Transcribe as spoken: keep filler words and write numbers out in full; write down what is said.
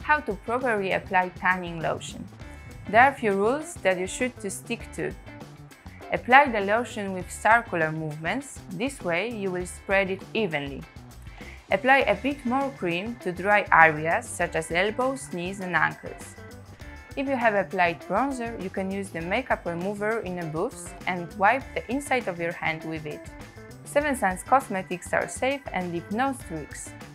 How to properly apply tanning lotion. There are a few rules that you should to stick to. Apply the lotion with circular movements, this way you will spread it evenly. Apply a bit more cream to dry areas such as elbows, knees and ankles. If you have applied bronzer, you can use the makeup remover in a booth and wipe the inside of your hand with it. Seven Suns cosmetics are safe and leave no streaks.